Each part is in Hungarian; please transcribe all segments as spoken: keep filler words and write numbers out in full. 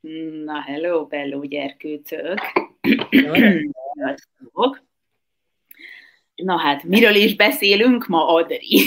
Na, hello, bello, gyerkőcök! Jó Sziasztok! Na hát, miről is beszélünk ma, Adri?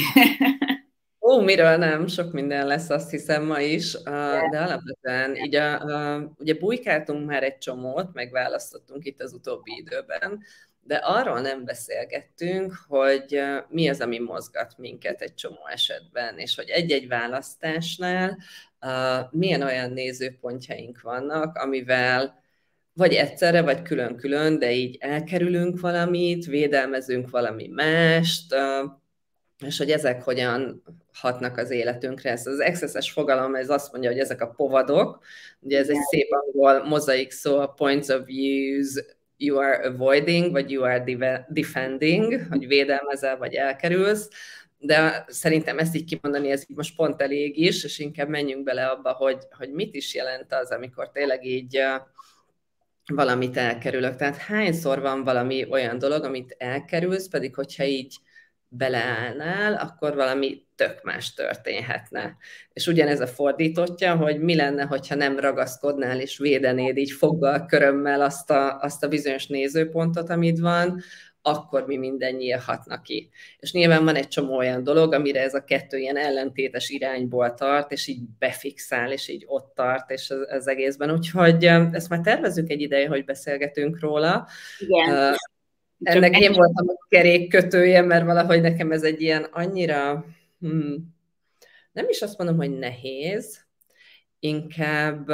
Ó, miről nem, sok minden lesz, azt hiszem ma is, de alapvetően így a, a, ugye bujkáltunk már egy csomót, megválasztottunk itt az utóbbi időben, de arról nem beszélgettünk, hogy mi az, ami mozgat minket egy csomó esetben, és hogy egy-egy választásnál uh, milyen olyan nézőpontjaink vannak, amivel vagy egyszerre, vagy külön-külön, de így elkerülünk valamit, védelmezünk valami mást, uh, és hogy ezek hogyan hatnak az életünkre. Ez az excesses fogalom, ez azt mondja, hogy ezek a povadok, ugye ez egy szép angol mozaik szó, a points of views you are avoiding, vagy you are defending, hogy védelmezel, vagy elkerülsz, de szerintem ezt így kimondani, ez így most pont elég is, és inkább menjünk bele abba, hogy, hogy mit is jelent az, amikor tényleg így valamit elkerülök. Tehát hányszor van valami olyan dolog, amit elkerülsz, pedig hogyha így beleállnál, akkor valami tök más történhetne. És ugyanez a fordítottja, hogy mi lenne, hogyha nem ragaszkodnál és védenéd így foggal, körömmel azt a, azt a bizonyos nézőpontot, amit van, akkor mi mindennyian hatna ki. És nyilván van egy csomó olyan dolog, amire ez a kettő ilyen ellentétes irányból tart, és így befixál, és így ott tart, és az, az egészben. Úgyhogy ezt már tervezzük egy ideje, hogy beszélgetünk róla. Igen. Ennek én voltam a kerékkötője, mert valahogy nekem ez egy ilyen annyira, hmm, nem is azt mondom, hogy nehéz, inkább,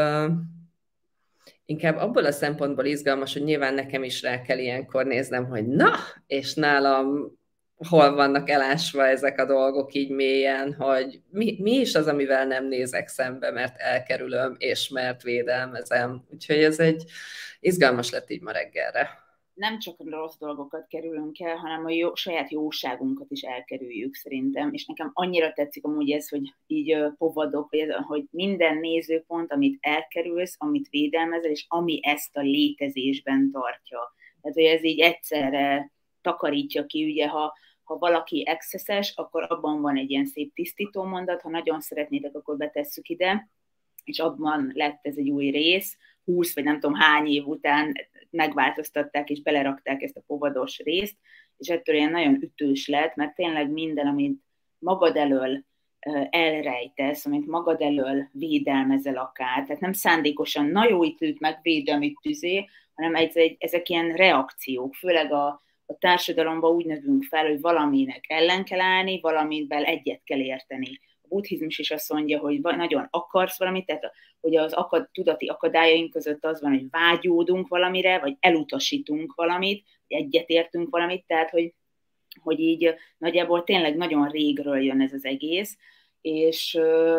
inkább abból a szempontból izgalmas, hogy nyilván nekem is rá kell ilyenkor néznem, hogy na, és nálam hol vannak elásva ezek a dolgok így mélyen, hogy mi, mi is az, amivel nem nézek szembe, mert elkerülöm, és mert védelmezem. Úgyhogy ez egy izgalmas lett így ma reggelre. Nem csak a rossz dolgokat kerülünk el, hanem a jó, saját jóságunkat is elkerüljük szerintem. És nekem annyira tetszik amúgy ez, hogy így povadok, hogy, ez, hogy minden nézőpont, amit elkerülsz, amit védelmezel, és ami ezt a létezésben tartja. Tehát, hogy ez így egyszerre takarítja ki, ugye, ha, ha valaki excesses, akkor abban van egy ilyen szép tisztító mondat, ha nagyon szeretnétek, akkor betesszük ide, és abban lett ez egy új rész, húsz vagy nem tudom hány év után megváltoztatták és belerakták ezt a povados részt, és ettől ilyen nagyon ütős lett, mert tényleg minden, amit magad elől elrejtesz, amit magad elől védelmezel akár, tehát nem szándékosan, na jó, itt őt megvédem, itt tüzé, hanem ez egy, ezek ilyen reakciók, főleg a, a társadalomban úgy növünk fel, hogy valaminek ellen kell állni, valamivel egyet kell érteni. A buddhizmus is azt mondja, hogy nagyon akarsz valamit, tehát hogy az akad, tudati akadályaink között az van, hogy vágyódunk valamire, vagy elutasítunk valamit, vagy egyetértünk valamit, tehát hogy, hogy így nagyjából tényleg nagyon régről jön ez az egész, és,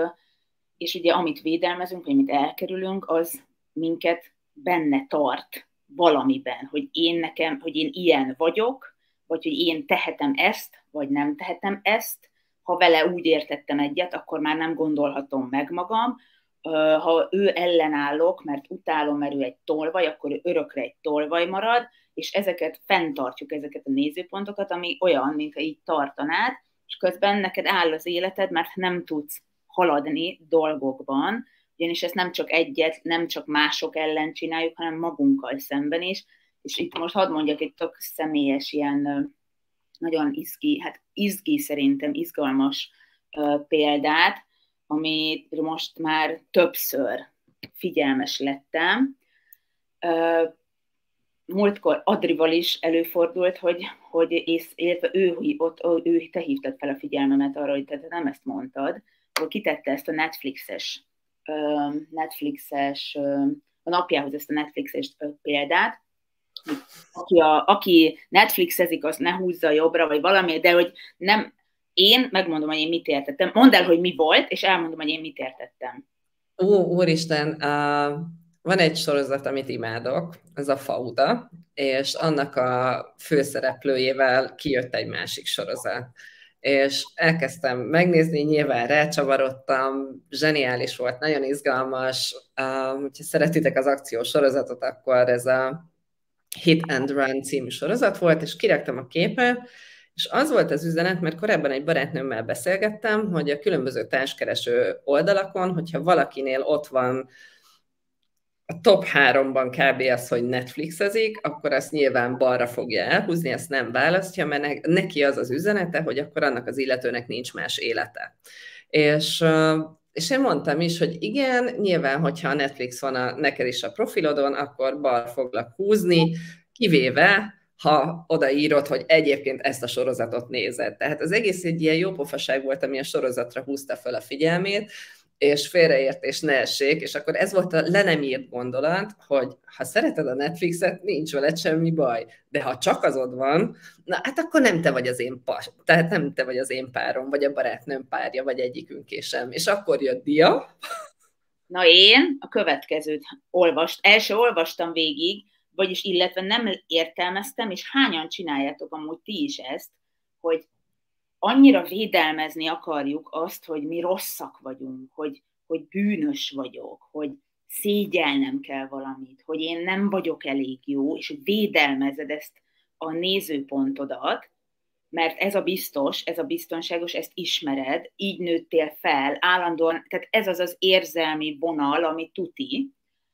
és ugye amit védelmezünk, vagy amit elkerülünk, az minket benne tart valamiben, hogy én nekem, hogy én ilyen vagyok, vagy hogy én tehetem ezt, vagy nem tehetem ezt. Ha vele úgy értettem egyet, akkor már nem gondolhatom meg magam. Ha ő ellenállok, mert utálom, mert ő egy tolvaj, akkor ő örökre egy tolvaj marad, és ezeket fenntartjuk, ezeket a nézőpontokat, ami olyan, mintha így tartanád, és közben neked áll az életed, mert nem tudsz haladni dolgokban, ugyanis ezt nem csak egyet, nem csak mások ellen csináljuk, hanem magunkkal szemben is. És itt most hadd mondjak egy tök személyes ilyen nagyon izgi, hát izgi szerintem, izgalmas uh, példát, amit most már többször figyelmes lettem. Uh, múltkor Adrival is előfordult, hogy, hogy ész, illetve ő, ott, ő, te hívtad fel a figyelmemet arra, hogy te nem ezt mondtad, hogy kitette ezt a Netflixes, uh, Netflixes uh, a napjához ezt a Netflixes uh, példát, aki, a, aki Netflixezik, azt ne húzza jobbra, vagy valami, de hogy nem, én megmondom, hogy én mit értettem. Mondd el, hogy mi volt, és elmondom, hogy én mit értettem. Ó, úristen, uh, van egy sorozat, amit imádok, ez a Fauda, és annak a főszereplőjével kijött egy másik sorozat. És elkezdtem megnézni, nyilván rácsavarodtam, zseniális volt, nagyon izgalmas. Uh, hogyha szeretitek az akciós sorozatot, akkor ez a Hit and Run című sorozat volt, és kiraktam a képet, és az volt az üzenet, mert korábban egy barátnőmmel beszélgettem, hogy a különböző társkereső oldalakon, hogyha valakinél ott van a top háromban kb. Az, hogy Netflixezik, akkor azt nyilván balra fogja elhúzni, ezt nem választja, mert neki az az üzenete, hogy akkor annak az illetőnek nincs más élete. És, és én mondtam is, hogy igen, nyilván, hogyha a Netflix van a, neked is a profilodon, akkor balra foglak húzni, kivéve, ha odaírod, hogy egyébként ezt a sorozatot nézed. Tehát az egész egy ilyen jópofaság volt, ami a sorozatra húzta fel a figyelmét, és félreértés ne essék, és akkor ez volt a le nem írt gondolat, hogy ha szereted a Netflixet, nincs veled semmi baj, de ha csak azod van, na hát akkor nem te vagy az én pas, tehát nem te vagy az én párom, vagy a barátnőm párja, vagy egyikünké sem, és akkor jött Dia. Na én a következőt olvast, első olvastam végig, vagyis illetve nem értelmeztem, és hányan csináljátok amúgy ti is ezt, hogy annyira védelmezni akarjuk azt, hogy mi rosszak vagyunk, hogy, hogy bűnös vagyok, hogy szégyelnem kell valamit, hogy én nem vagyok elég jó, és védelmezed ezt a nézőpontodat, mert ez a biztos, ez a biztonságos, ezt ismered, így nőttél fel, állandóan, tehát ez az az érzelmi vonal, ami tuti,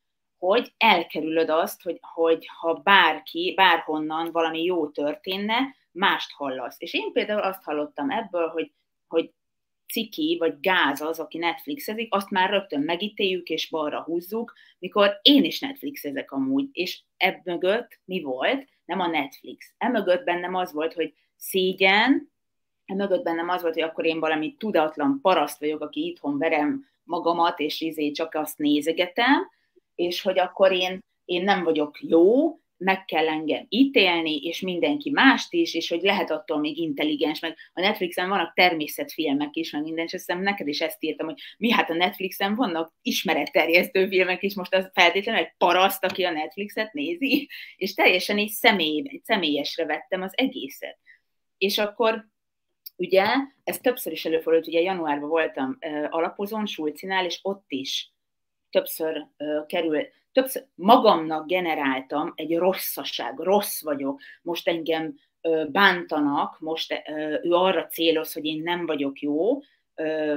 hogy elkerülöd azt, hogy, hogy ha bárki, bárhonnan valami jó történne, mást hallasz. És én például azt hallottam ebből, hogy, hogy ciki vagy gáz az, aki Netflixezik, azt már rögtön megítéljük és balra húzzuk, mikor én is Netflixezek amúgy, és ebből mi volt? Nem a Netflix. Emögött bennem az volt, hogy szégyen, emögött bennem az volt, hogy akkor én valami tudatlan paraszt vagyok, aki itthon verem magamat, és izé csak azt nézegetem, és hogy akkor én, én nem vagyok jó, meg kell engem ítélni, és mindenki mást is, és hogy lehet attól még intelligens, meg a Netflixen vannak természetfilmek is, meg minden, és azt hiszem neked is ezt írtam, hogy mi hát a Netflixen vannak ismeretterjesztő filmek is, most az feltétlenül egy paraszt, aki a Netflixet nézi, és teljesen így személy, személyesre vettem az egészet. És akkor ugye, ez többször is előfordult, ugye januárban voltam uh, alapozón, Sulcinál, és ott is többször uh, kerül, többször magamnak generáltam egy rosszaság, rossz vagyok, most engem uh, bántanak, most uh, ő arra céloz, hogy én nem vagyok jó, uh,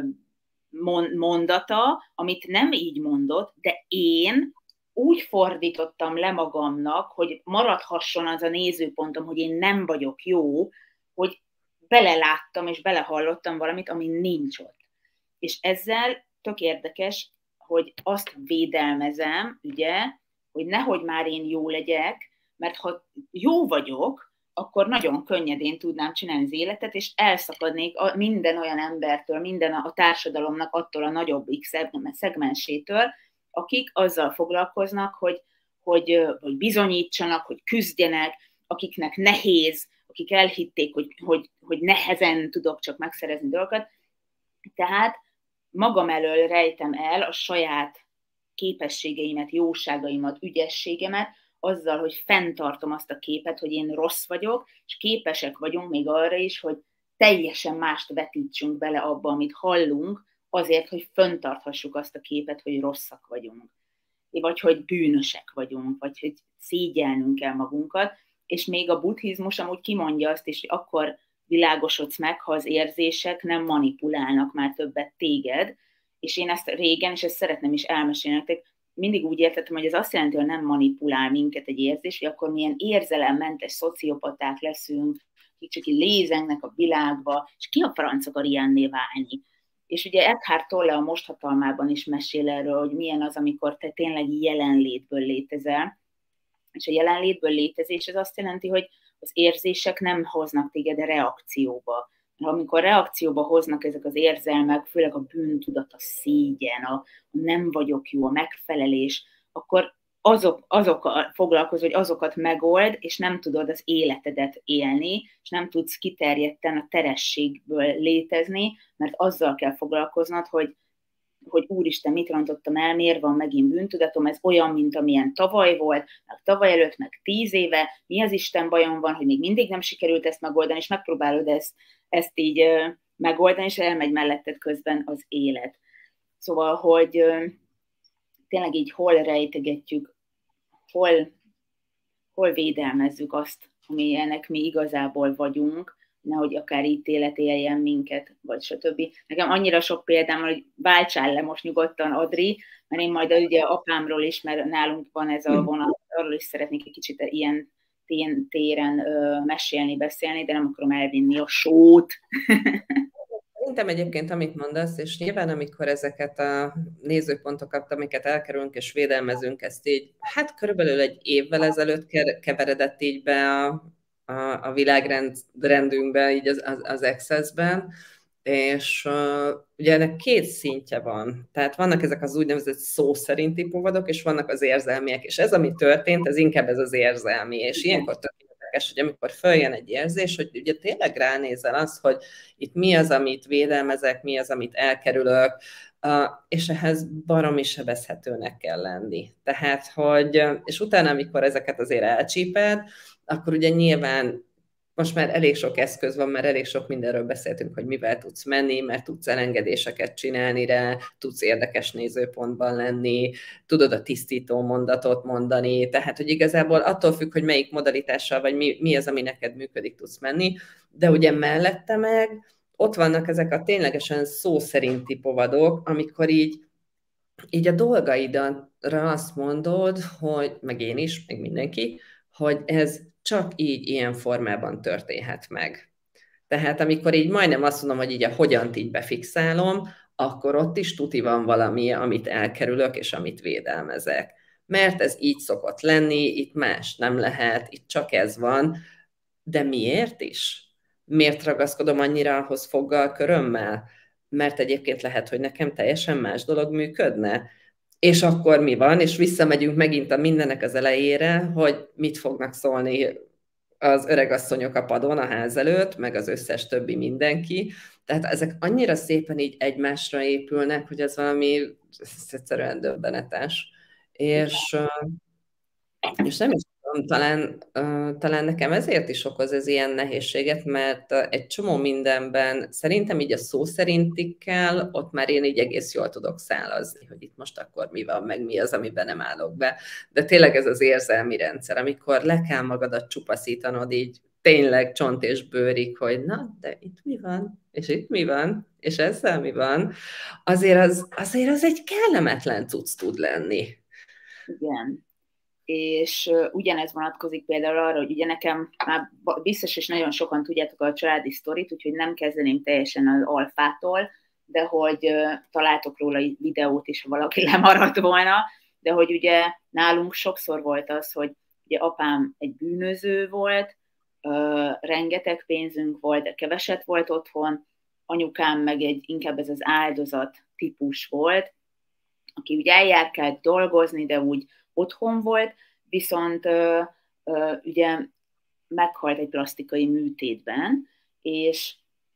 mondata, amit nem így mondott, de én úgy fordítottam le magamnak, hogy maradhasson az a nézőpontom, hogy én nem vagyok jó, hogy beleláttam és belehallottam valamit, ami nincs ott. És ezzel tök érdekes, hogy azt védelmezem, ugye, hogy nehogy már én jó legyek, mert ha jó vagyok, akkor nagyon könnyedén tudnám csinálni az életet, és elszakadnék minden olyan embertől, minden a társadalomnak attól a nagyobb X szegmensétől, akik azzal foglalkoznak, hogy, hogy, hogy bizonyítsanak, hogy küzdjenek, akiknek nehéz, akik elhitték, hogy, hogy, hogy nehezen tudok csak megszerezni dolgokat. Tehát magam elől rejtem el a saját képességeimet, jóságaimat, ügyességemet, azzal, hogy fenntartom azt a képet, hogy én rossz vagyok, és képesek vagyunk még arra is, hogy teljesen mást vetítsünk bele abba, amit hallunk, azért, hogy fenntarthassuk azt a képet, hogy rosszak vagyunk, vagy hogy bűnösek vagyunk, vagy hogy szégyelnünk kell magunkat, és még a buddhizmus amúgy kimondja azt is, hogy akkor világosodsz meg, ha az érzések nem manipulálnak már többet téged, és én ezt régen, és ezt szeretném is elmesélni nektek, mindig úgy értettem, hogy ez azt jelenti, hogy nem manipulál minket egy érzés, hogy akkor milyen érzelemmentes szociopaták leszünk, akik csak így lézengnek a világba, és ki a franc akar ilyenné válni. És ugye Eckhart Tolle a Most hatalmában is mesél erről, hogy milyen az, amikor te tényleg jelenlétből létezel, és a jelenlétből létezés az azt jelenti, hogy az érzések nem hoznak téged reakcióba. Amikor reakcióba hoznak ezek az érzelmek, főleg a bűntudat, a szégyen, a nem vagyok jó, a megfelelés, akkor azok, azokkal foglalkozz, hogy azokat megold, és nem tudod az életedet élni, és nem tudsz kiterjedten a terességből létezni, mert azzal kell foglalkoznod, hogy hogy úristen, mit rontottam el, miért van megint bűntudatom, ez olyan, mint amilyen tavaly volt, meg tavaly előtt, meg tíz éve, mi az Isten bajom van, hogy még mindig nem sikerült ezt megoldani, és megpróbálod ezt, ezt így uh, megoldani, és elmegy melletted közben az élet. Szóval, hogy uh, tényleg így hol rejtegetjük, hol, hol védelmezzük azt, amilyenek mi igazából vagyunk, nehogy akár ítélet éljen minket, vagy stb. Nekem annyira sok példám, hogy váltsál le most nyugodtan, Adri, mert én majd ugye apámról is, mert nálunk van ez a vonat, arról is szeretnék egy kicsit ilyen téren ö, mesélni, beszélni, de nem akarom elvinni a sót. Szerintem egyébként, amit mondasz, és nyilván amikor ezeket a nézőpontokat, amiket elkerülünk és védelmezünk, ezt így, hát körülbelül egy évvel ezelőtt keveredett így be a, a, a világrendünkbe, így az, az, az Access-ben, és uh, ugye ennek két szintje van. Tehát vannak ezek az úgynevezett szó szerinti povadok, és vannak az érzelmiek, és ez, ami történt, ez inkább ez az érzelmi, és ilyenkor érdekes, hogy amikor följön egy érzés, hogy ugye tényleg ránézel az, hogy itt mi az, amit védelmezek, mi az, amit elkerülök, és ehhez baromi sebezhetőnek kell lenni. Tehát, hogy, és utána, amikor ezeket azért elcsíped, akkor ugye nyilván most már elég sok eszköz van, mert elég sok mindenről beszéltünk, hogy mivel tudsz menni, mert tudsz elengedéseket csinálni rá, tudsz érdekes nézőpontban lenni, tudod a tisztító mondatot mondani, tehát, hogy igazából attól függ, hogy melyik modalitással, vagy mi, mi az, ami neked működik, tudsz menni, de ugye mellette meg ott vannak ezek a ténylegesen szó szerinti povadok, amikor így, így a dolgaidra azt mondod, hogy, meg én is, meg mindenki, hogy ez csak így, ilyen formában történhet meg. Tehát amikor így majdnem azt mondom, hogy így a hogyant így befixálom, akkor ott is tuti van valami, amit elkerülök, és amit védelmezek. Mert ez így szokott lenni, itt más nem lehet, itt csak ez van, de miért is? Miért ragaszkodom annyira ahhoz foggal, körömmel? Mert egyébként lehet, hogy nekem teljesen más dolog működne. És akkor mi van? És visszamegyünk megint a mindenek az elejére, hogy mit fognak szólni az öregasszonyok a padon a ház előtt, meg az összes többi mindenki. Tehát ezek annyira szépen így egymásra épülnek, hogy ez valami ez egyszerűen döbbenetes. És, és nem is tudom, talán, talán nekem ezért is okoz ez ilyen nehézséget, mert egy csomó mindenben szerintem így a szó szerintikkel ott már én így egész jól tudok szálazni, hogy itt most akkor mi van, meg mi az, amiben nem állok be. De tényleg ez az érzelmi rendszer, amikor le kell magadat csupaszítanod így tényleg csont és bőrig, hogy na, de itt mi van, és itt mi van, és ezzel mi van, azért az, azért az egy kellemetlen cucc tud lenni. Igen. És ugyanez vonatkozik például arra, hogy ugye nekem már biztos, és nagyon sokan tudjátok a családi sztorit, úgyhogy nem kezdeném teljesen az alfától, de hogy találtok róla videót is, ha valaki lemaradt volna, de hogy ugye nálunk sokszor volt az, hogy ugye apám egy bűnöző volt, rengeteg pénzünk volt, de keveset volt otthon, anyukám meg egy inkább ez az áldozat típus volt, aki úgy eljárkált dolgozni, de úgy otthon volt, viszont ö, ö, ugye meghalt egy plastikai műtétben, és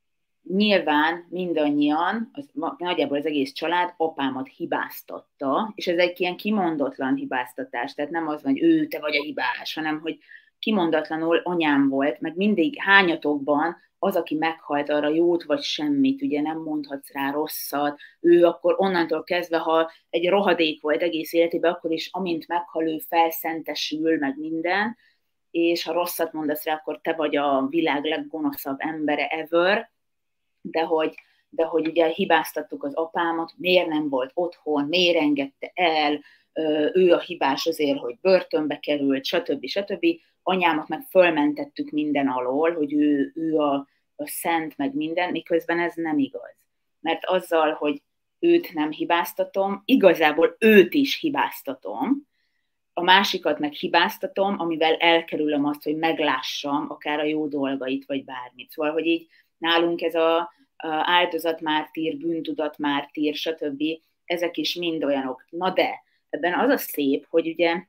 nyilván mindannyian, az, nagyjából az egész család apámat hibáztatta, és ez egy ilyen kimondatlan hibáztatás, tehát nem az, hogy ő, te vagy a hibás, hanem hogy kimondatlanul anyám volt, meg mindig hányatokban az, aki meghalt, arra jót vagy semmit, ugye nem mondhatsz rá rosszat, ő akkor onnantól kezdve, ha egy rohadék volt egész életében, akkor is amint meghal, ő felszentesül, meg minden, és ha rosszat mondasz rá, akkor te vagy a világ leggonoszabb embere ever, de hogy, de hogy ugye hibáztattuk az apámat, miért nem volt otthon, miért engedte el, ő a hibás azért, hogy börtönbe került, stb. stb. Anyámat meg fölmentettük minden alól, hogy ő, ő a, a szent, meg minden, miközben ez nem igaz. Mert azzal, hogy őt nem hibáztatom, igazából őt is hibáztatom, a másikat meg hibáztatom, amivel elkerülöm azt, hogy meglássam akár a jó dolgait, vagy bármit. Szóval, hogy így nálunk ez a, a áldozatmártír, bűntudatmártír, stb. Ezek is mind olyanok. Na de, ebben az a szép, hogy ugye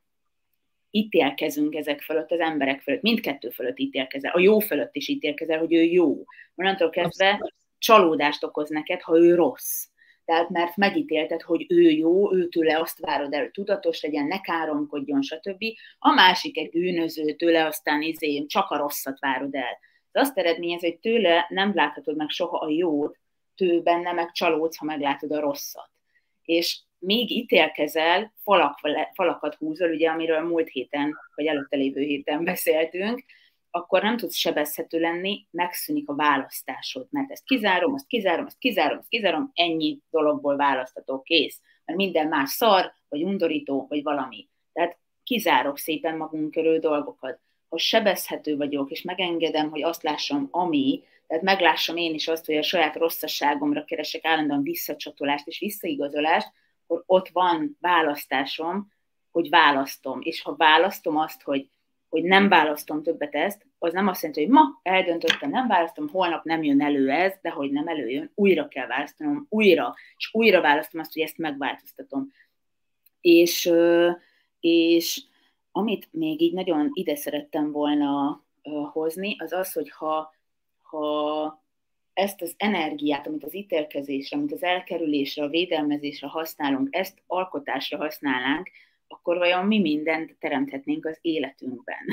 ítélkezünk ezek fölött, az emberek fölött, mindkettő fölött ítélkezel, a jó fölött is ítélkezel, hogy ő jó. Onnantól kezdve csalódást okoz neked, ha ő rossz. Tehát mert megítélted, hogy ő jó, őtőle azt várod el, hogy tudatos legyen, ne káromkodjon, stb. A másik egy bűnöző, tőle aztán izé, csak a rosszat várod el. Ez azt eredményez, hogy tőle nem láthatod meg soha a jót, tő benne meg csalódsz, ha meglátod a rosszat. És még ítélkezel, falak, falakat húzol, ugye, amiről múlt héten, vagy előtte lévő héten beszéltünk, akkor nem tudsz sebezhető lenni, megszűnik a választásod, mert ezt kizárom, azt kizárom, azt kizárom, azt kizárom, ennyi dologból választatok, kész. Mert minden más szar, vagy undorító, vagy valami. Tehát kizárok szépen magunk körül dolgokat. Ha sebezhető vagyok, és megengedem, hogy azt lássam, ami, tehát meglássam én is azt, hogy a saját rosszasságomra keresek állandóan visszacsatolást és visszaigazolást, akkor ott van választásom, hogy választom. És ha választom azt, hogy, hogy nem választom többet ezt, az nem azt jelenti, hogy ma eldöntöttem, nem választom, holnap nem jön elő ez, de hogy nem előjön, újra kell választanom, újra, és újra választom azt, hogy ezt megváltoztatom. És, és amit még így nagyon ide szerettem volna hozni, az az, hogy ha, ha ezt az energiát, amit az ítélkezésre, amit az elkerülésre, a védelmezésre használunk, ezt alkotásra használnánk, akkor vajon mi mindent teremthetnénk az életünkben?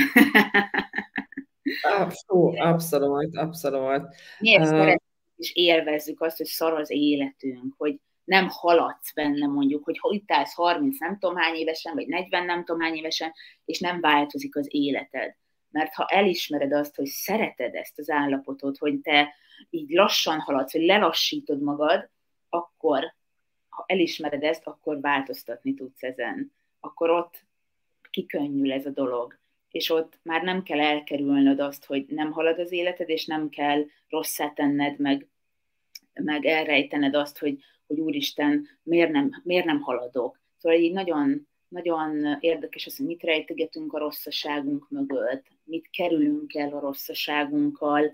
Abszolút, abszolút, abszolút. Miért uh, szeretjük és élvezzük azt, hogy szar az életünk, hogy nem haladsz benne mondjuk, hogy ha itt állsz harminc nem tudom hány évesen, vagy negyven nem tudom hány évesen, és nem változik az életed. Mert ha elismered azt, hogy szereted ezt az állapotot, hogy te így lassan haladsz, hogy lelassítod magad, akkor, ha elismered ezt, akkor változtatni tudsz ezen. Akkor ott kikönnyül ez a dolog. És ott már nem kell elkerülnöd azt, hogy nem halad az életed, és nem kell rosszá tenned, meg, meg elrejtened azt, hogy, hogy úristen, miért nem, miért nem haladok. Szóval így nagyon, nagyon érdekes az, hogy mit rejtegetünk a rosszaságunk mögött, mit kerülünk el a rosszaságunkkal,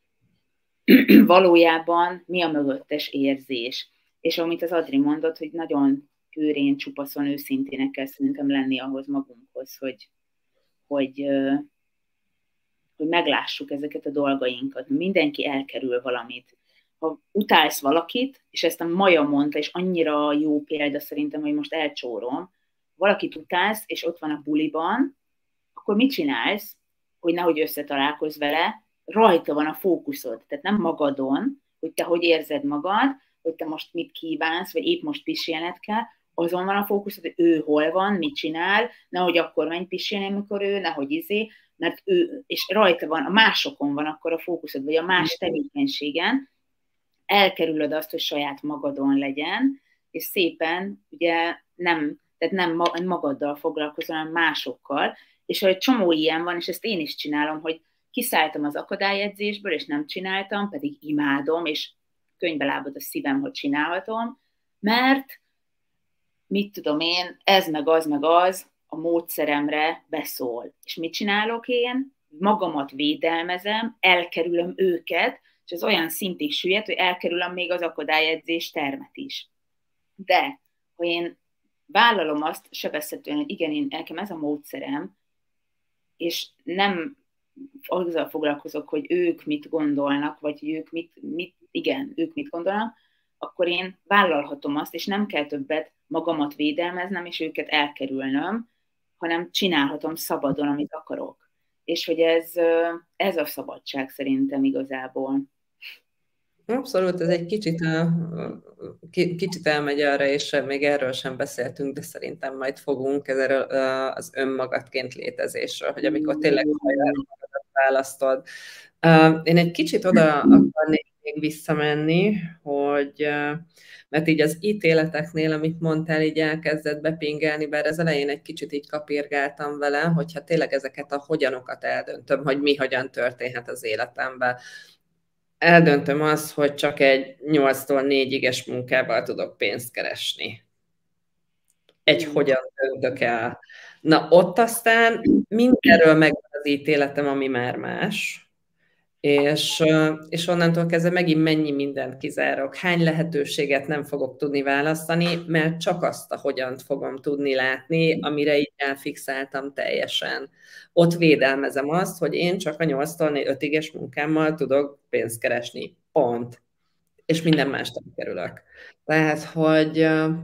valójában mi a mögöttes érzés. És amit az Adri mondott, hogy nagyon őrén, csupaszon, őszintének kell szerintem lenni ahhoz magunkhoz, hogy, hogy, hogy meglássuk ezeket a dolgainkat. Mindenki elkerül valamit. Ha utálsz valakit, és ezt a Maja mondta, és annyira jó példa szerintem, hogy most elcsórom, valakit utálsz, és ott van a buliban, akkor mit csinálsz, hogy nehogy összetalálkozz vele, rajta van a fókuszod, tehát nem magadon, hogy te hogy érzed magad, hogy te most mit kívánsz, vagy épp most pisilned kell, azon van a fókuszod, hogy ő hol van, mit csinál, nehogy akkor menj pisilni, amikor ő, nehogy izé, mert ő, és rajta van, a másokon van akkor a fókuszod, vagy a más tevékenységen, elkerülöd azt, hogy saját magadon legyen, és szépen ugye nem, tehát nem magaddal foglalkozol, hanem másokkal, és egy csomó ilyen van, és ezt én is csinálom, hogy kiszálltam az akadályedzésből, és nem csináltam, pedig imádom, és könyvbe lábad a szívem, hogy csinálhatom, mert mit tudom én, ez meg az meg az a módszeremre beszól. És mit csinálok én? Magamat védelmezem, elkerülöm őket, és ez olyan szintig süllyed, hogy elkerülöm még az akadályedzés termet is. De, ha én vállalom azt sebezhetően, hogy igen, én nekem ez a módszerem, és nem azzal foglalkozok, hogy ők mit gondolnak, vagy ők mit, mit, igen, ők mit gondolnak, akkor én vállalhatom azt, és nem kell többet magamat védelmeznem, és őket elkerülnöm, hanem csinálhatom szabadon, amit akarok. És hogy ez, ez a szabadság szerintem igazából. Abszolút, ez egy kicsit, kicsit elmegy arra, és még erről sem beszéltünk, de szerintem majd fogunk erről az önmagadként létezésről, hogy amikor tényleg magadat választod. Én egy kicsit oda akarnék még visszamenni, hogy mert így az ítéleteknél, amit mondtál, így elkezdett bepingelni, bár az elején egy kicsit így kapirgáltam vele, hogyha tényleg ezeket a hogyanokat eldöntöm, hogy mi hogyan történhet az életemben. Eldöntöm azt, hogy csak egy nyolctól négyig munkával tudok pénzt keresni. Egy hogyan döntök el. Na, ott aztán mindenről megvan az ítéletem, ami már más, és, és onnantól kezdve megint mennyi mindent kizárok. Hány lehetőséget nem fogok tudni választani, mert csak azt a hogyan fogom tudni látni, amire így elfixáltam teljesen. Ott védelmezem azt, hogy én csak a nyolctól ötig munkámmal tudok pénzt keresni. Pont. És minden mást kerülök. Tehát, hogy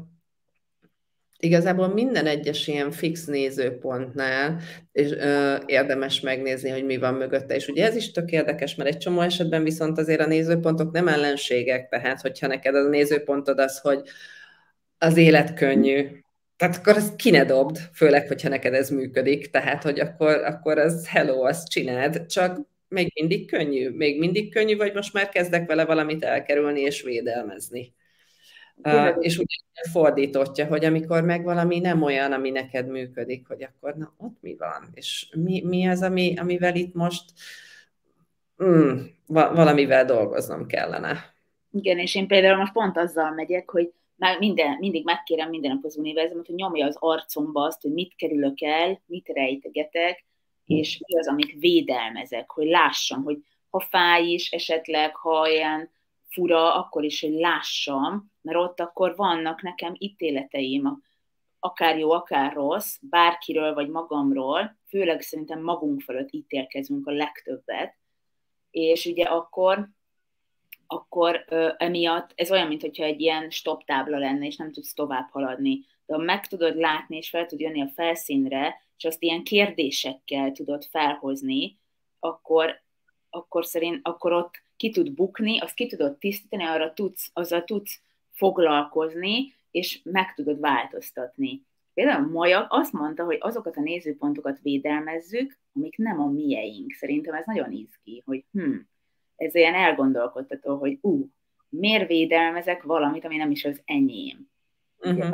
igazából minden egyes ilyen fix nézőpontnál és, ö, érdemes megnézni, hogy mi van mögötte. És ugye ez is tök érdekes, mert egy csomó esetben viszont azért a nézőpontok nem ellenségek, tehát hogyha neked a nézőpontod az, hogy az élet könnyű, Tehát akkor ezt ki ne dobd, főleg, hogyha neked ez működik, tehát, hogy akkor, akkor az hello, azt csináld, csak még mindig könnyű, még mindig könnyű, vagy most már kezdek vele valamit elkerülni és védelmezni. Uh, Tényleg, és ugye fordítottja, hogy amikor meg valami nem olyan, ami neked működik, hogy akkor na, ott mi van? És mi, mi az, ami, amivel itt most mm, valamivel dolgoznom kellene. igen, és én például most pont azzal megyek, hogy már minden, mindig megkérem minden nap az univerzumot, hogy nyomja az arcomba azt, hogy mit kerülök el, mit rejtegetek, és mi az, amit védelmezek, hogy lássam, hogy ha fáj is esetleg, ha ilyen fura, akkor is, hogy lássam, mert ott akkor vannak nekem ítéleteim, akár jó, akár rossz, bárkiről vagy magamról, főleg szerintem magunk fölött ítélkezünk a legtöbbet, és ugye akkor akkor ö, emiatt ez olyan, mintha egy ilyen stop tábla lenne, és nem tudsz tovább haladni. De ha meg tudod látni, és fel tud jönni a felszínre, és azt ilyen kérdésekkel tudod felhozni, akkor, akkor szerint, akkor ott ki tud bukni, azt ki tudod tisztítani, arra tudsz, azzal tudsz foglalkozni, és meg tudod változtatni. Például Maja azt mondta, hogy azokat a nézőpontokat védelmezzük, amik nem a mieink. Szerintem ez nagyon izgi, hogy hm, ez ilyen elgondolkodtató, hogy ú, uh, miért védelmezek valamit, ami nem is az enyém. Uh-huh.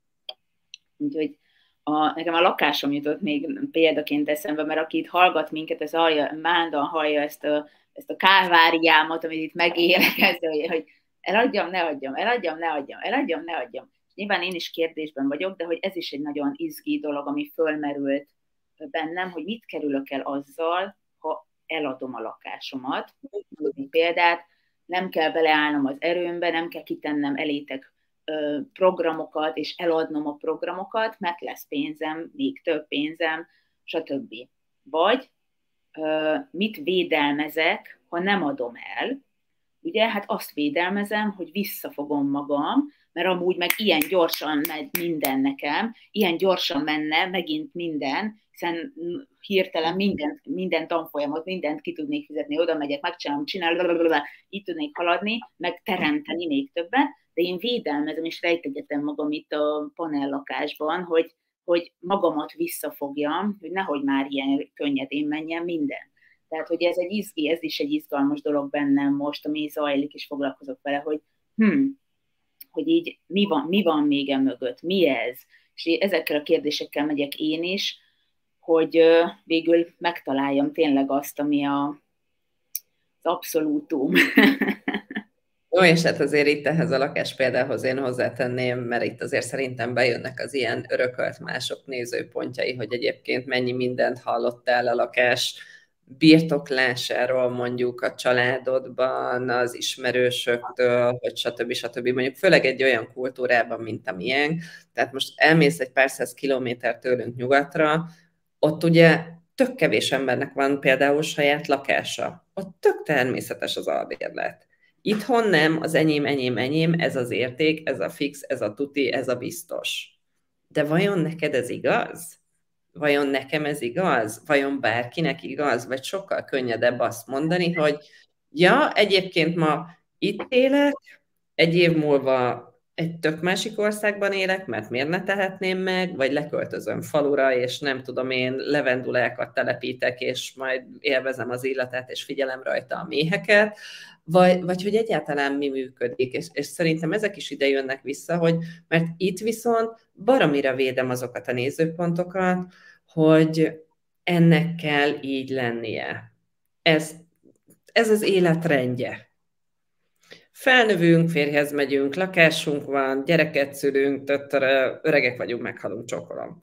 Úgyhogy a, nekem a lakásom jutott még példaként eszembe, mert aki itt hallgat minket, ez hallja, mándan hallja ezt a, ezt a kálváriámat, amit itt megélek, ezzel, hogy eladjam, ne adjam, eladjam, ne adjam, eladjam, ne adjam. Nyilván én is kérdésben vagyok, de hogy ez is egy nagyon izgi dolog, ami fölmerült bennem, hogy mit kerülök el azzal, ha eladom a lakásomat. Példát, nem kell beleállnom az erőmbe, nem kell kitennem elétek ö, programokat, és eladnom a programokat, mert lesz pénzem, még több pénzem, stb. Vagy ö, mit védelmezek, ha nem adom el. Ugye, hát azt védelmezem, hogy visszafogom magam, mert amúgy meg ilyen gyorsan megy minden nekem, ilyen gyorsan menne megint minden, hiszen hirtelen minden, minden tanfolyamot, mindent ki tudnék fizetni, oda megyek, megcsinálom, csinálom, így tudnék haladni, meg teremteni még többet, de én védelmezem és rejtegetem magam itt a panellakásban, hogy, hogy magamat visszafogjam, hogy nehogy már ilyen könnyedén menjen minden. Tehát, hogy ez egy izgi, ez is egy izgalmas dolog bennem most, ami zajlik, és foglalkozok vele, hogy hm, hogy így mi van, mi van még e mögött, mi ez? És ezekkel a kérdésekkel megyek én is, hogy végül megtaláljam tényleg azt, ami a, az abszolútum. Jó, és hát azért itt ehhez a lakás példához én hozzátenném, mert itt azért szerintem bejönnek az ilyen örökölt mások nézőpontjai, hogy egyébként mennyi mindent hallottál a lakás birtoklásáról mondjuk a családodban, az ismerősöktől, vagy stb. stb. Mondjuk főleg egy olyan kultúrában, mint a miénk. Tehát most elmész egy pár száz kilométer tőlünk nyugatra, ott ugye tök kevés embernek van például saját lakása. Ott tök természetes az albérlet. Itthon nem, az enyém, enyém, enyém, ez az érték, ez a fix, ez a tuti, ez a biztos. De vajon neked ez igaz? Vajon nekem ez igaz? Vajon bárkinek igaz? Vagy sokkal könnyedebb azt mondani, hogy ja, egyébként ma itt élek, egy év múlva egy tök másik országban élek, mert miért ne tehetném meg, vagy leköltözöm falura, és nem tudom én, levendulákat telepítek, és majd élvezem az illatát, és figyelem rajta a méheket, vagy, vagy hogy egyáltalán mi működik, és, és szerintem ezek is ide jönnek vissza, hogy mert itt viszont baromira védem azokat a nézőpontokat, hogy ennek kell így lennie. Ez, ez az életrendje. Felnövünk, férjhez megyünk, lakásunk van, gyereket szülünk, töttöre, öregek vagyunk, meghalunk, csókolom.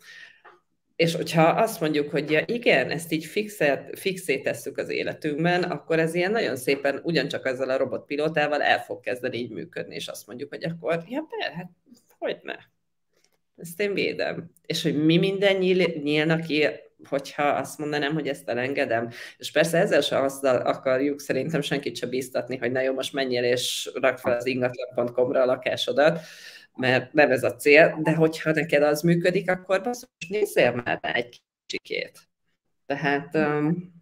És hogyha azt mondjuk, hogy ja, igen, ezt így fixet, fixé tesszük az életünkben, akkor ez ilyen nagyon szépen ugyancsak ezzel a robotpilótával el fog kezdeni így működni, és azt mondjuk, hogy akkor, ja, per, hát hogyne. Ezt én védem. És hogy mi minden nyíl, nyílna ki, hogyha azt mondanám, hogy ezt elengedem. És persze ezzel sem azt akarjuk szerintem senkit sem bíztatni, hogy na jó, most menjél és rakd fel az ingatlan pont com-ra a lakásodat, mert nem ez a cél, de hogyha neked az működik, akkor basszus, nézzél már egy kicsikét. Tehát... Um...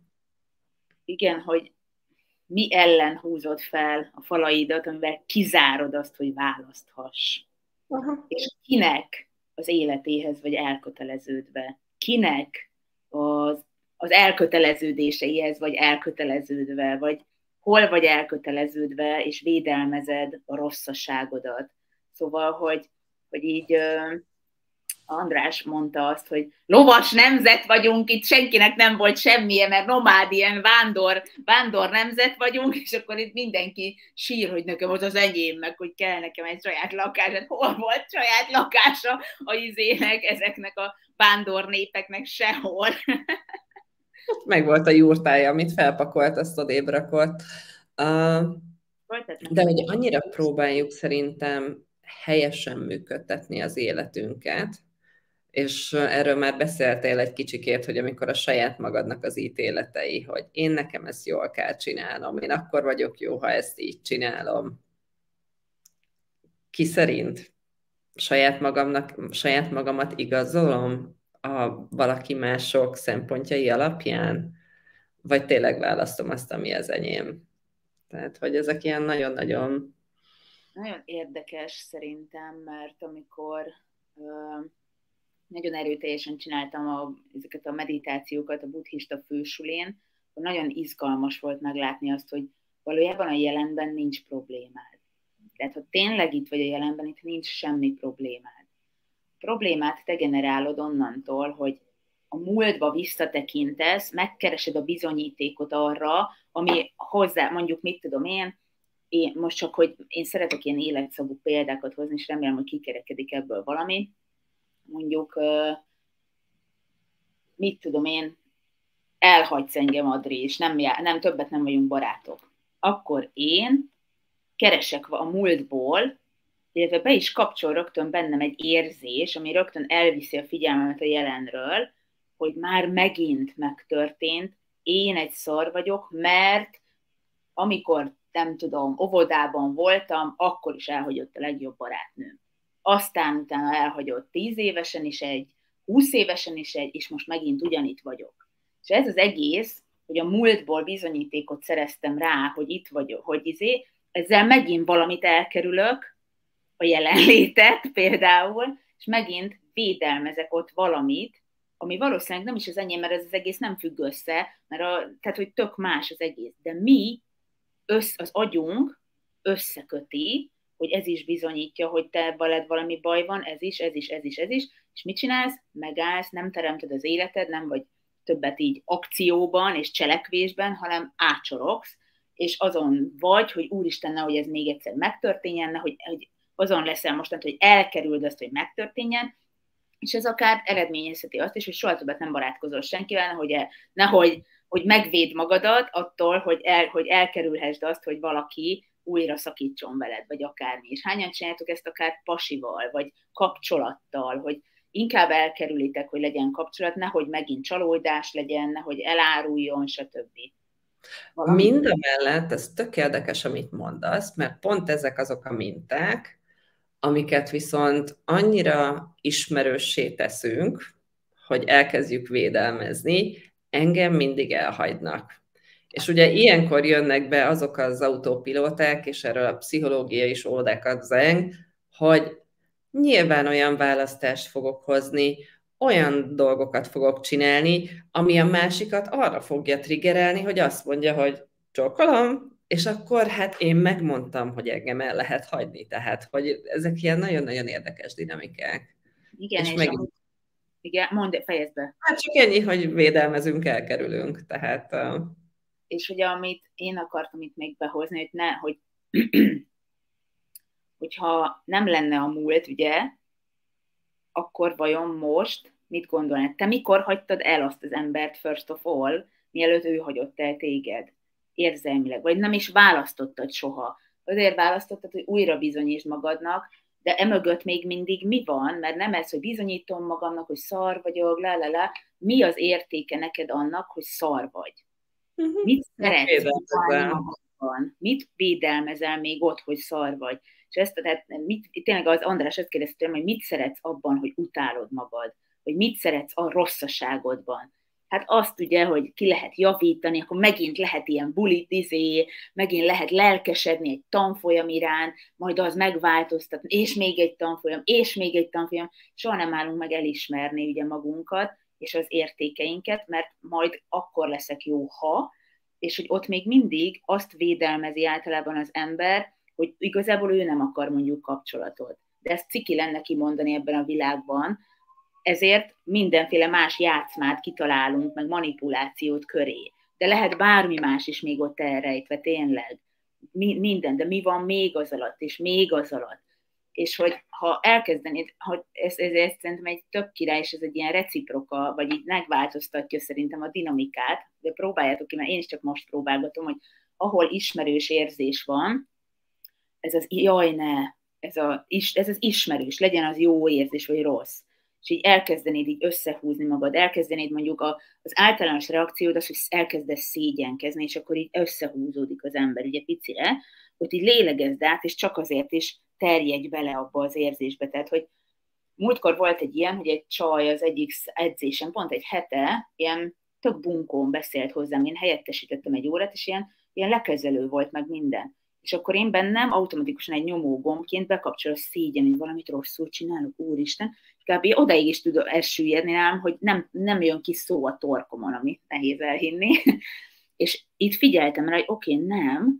Igen, hogy mi ellen húzod fel a falaidat, amivel kizárod azt, hogy választhass. Aha. És kinek az életéhez vagy elköteleződve? Kinek az, az elköteleződéseihez vagy elköteleződve? Vagy hol vagy elköteleződve, és védelmezed a rosszasságodat? Szóval, hogy, hogy így András mondta azt, hogy lovas nemzet vagyunk, itt senkinek nem volt semmije, mert nomád, ilyen vándor, vándor nemzet vagyunk, és akkor itt mindenki sír, hogy nekem az az enyém, meg hogy kell nekem egy saját lakás. Hát hol volt saját lakása a izének, ezeknek a vándor népeknek? Sehol. Meg volt a jurtája, amit felpakolt, azt odébb rakott. Uh, de hogy annyira próbáljuk szerintem helyesen működtetni az életünket, és erről már beszéltél egy kicsikét, hogy amikor a saját magadnak az ítéletei, hogy én nekem ezt jól kell csinálnom, én akkor vagyok jó, ha ezt így csinálom. Ki szerint? Saját magamnak, saját magamat igazolom a valaki mások szempontjai alapján? Vagy tényleg választom azt, ami az enyém? Tehát, hogy ezek ilyen nagyon-nagyon... Nagyon érdekes szerintem, mert amikor uh, nagyon erőteljesen csináltam a, ezeket a meditációkat a buddhista fősulén, akkor nagyon izgalmas volt meglátni azt, hogy valójában a jelenben nincs problémád. Tehát, ha tényleg itt vagy a jelenben, itt nincs semmi problémád. A problémát te generálod onnantól, hogy a múltba visszatekintesz, megkeresed a bizonyítékot arra, ami hozzá, mondjuk mit tudom én, én most csak, hogy én szeretek ilyen életszagú példákat hozni, és remélem, hogy kikerekedik ebből valami. Mondjuk, mit tudom én, elhagysz engem, Adri, és nem, nem többet nem vagyunk barátok. Akkor én keresek a múltból, illetve be is kapcsol rögtön bennem egy érzés, ami rögtön elviszi a figyelmemet a jelenről, hogy már megint megtörtént, én egy szar vagyok, mert amikor, nem tudom, óvodában voltam, akkor is elhagyott a legjobb barátnőm. Aztán utána elhagyott tíz évesen is egy, húsz évesen is egy, és most megint ugyanitt vagyok. És ez az egész, hogy a múltból bizonyítékot szereztem rá, hogy itt vagyok, hogy izé, ezzel megint valamit elkerülök, a jelenlétet például, és megint védelmezek ott valamit, ami valószínűleg nem is az enyém, mert ez az egész nem függ össze, mert a, tehát, hogy tök más az egész. De mi, össz, az agyunk összeköti, hogy ez is bizonyítja, hogy te veled valami baj van, ez is, ez is, ez is, ez is, és mit csinálsz? Megállsz, nem teremted az életed, nem vagy többet így akcióban és cselekvésben, hanem ácsorogsz, és azon vagy, hogy úristen, hogy ez még egyszer megtörténjen, hogy, hogy azon leszel mostant, hogy elkerüld azt, hogy megtörténjen, és ez akár eredményezheti azt is, hogy soha többet nem barátkozol senkivel, nehogy, el, nehogy hogy megvéd magadat attól, hogy, el, hogy elkerülhessd azt, hogy valaki újra szakítson veled, vagy akármi. És hányan csináltok ezt akár pasival, vagy kapcsolattal, hogy inkább elkerülitek, hogy legyen kapcsolat, nehogy megint csalódás legyen, nehogy eláruljon, stb. Valami? Mindamellett ez tök érdekes, amit mondasz, mert pont ezek azok a minták, amiket viszont annyira ismerőssé teszünk, hogy elkezdjük védelmezni, engem mindig elhagynak. És ugye ilyenkor jönnek be azok az autópilóták, és erről a pszichológia is ódákat zeng, hogy nyilván olyan választást fogok hozni, olyan dolgokat fogok csinálni, ami a másikat arra fogja triggerelni, hogy azt mondja, hogy csókolom, és akkor hát én megmondtam, hogy engem el lehet hagyni. Tehát, hogy ezek ilyen nagyon-nagyon érdekes dinamikák. Igen, és, és meg... amit... Igen, mondd, fejezd be. Hát csak ennyi, hogy védelmezünk, elkerülünk. Tehát... Uh... És ugye, amit én akartam itt még behozni, hogy ne, hogy hogyha nem lenne a múlt, ugye, akkor vajon most mit gondolnád? Te mikor hagytad el azt az embert, first of all, mielőtt ő hagyott el téged? Érzelmileg, vagy nem is választottad soha. Azért választottad, hogy újra bizonyítsd magadnak, de emögött még mindig mi van, mert nem ez, hogy bizonyítom magamnak, hogy szar vagyok, lá, lá, lá. Mi az értéke neked annak, hogy szar vagy? Uh-huh. Mit szeretsz magadban? Mit védelmezel még ott, hogy szar vagy? És ezt, tehát mit, tényleg az András ezt kérdezte, hogy mit szeretsz abban, hogy utálod magad? Hogy mit szeretsz a rosszaságodban? Hát azt ugye, hogy ki lehet javítani, akkor megint lehet ilyen bulit, izé, megint lehet lelkesedni egy tanfolyam iránt, majd az megváltoztat, és még egy tanfolyam, és még egy tanfolyam. Soha nem állunk meg elismerni ugye magunkat, és az értékeinket, mert majd akkor leszek jó, ha, és hogy ott még mindig azt védelmezi általában az ember, hogy igazából ő nem akar mondjuk kapcsolatot. De ezt ciki lenne kimondani ebben a világban, ezért mindenféle más játszmát kitalálunk, meg manipulációt köré. De lehet bármi más is még ott elrejtve, tényleg. Mi, minden, de mi van még az alatt, és még az alatt. És hogy ha elkezdenéd, hogy ez, ez, ez szerintem egy tök király, és ez egy ilyen reciproka, vagy így megváltoztatja szerintem a dinamikát, de próbáljátok ki, mert én is csak most próbálgatom, hogy ahol ismerős érzés van, ez az jaj ne, ez, a, ez az ismerős, legyen az jó érzés, vagy rossz. És így elkezdenéd így összehúzni magad, elkezdenéd mondjuk a, az általános reakciód az, hogy elkezdesz szégyenkezni, és akkor így összehúzódik az ember, ugye picire, hogy így lélegezd át, és csak azért is terjedj bele abba az érzésbe. Tehát, hogy múltkor volt egy ilyen, hogy egy csaj az egyik edzésen, pont egy hete, ilyen tök bunkón beszélt hozzám, én helyettesítettem egy órát, és ilyen, ilyen lekezelő volt meg minden. És akkor én bennem automatikusan egy nyomó gombként bekapcsol a szégyen, hogy valamit rosszul csinálok, úristen, és kb. Odaig is tud elsüllyedni nálam, hogy nem, nem jön ki szó a torkomon, amit nehéz elhinni. És itt figyeltem rá, hogy oké, okay, nem,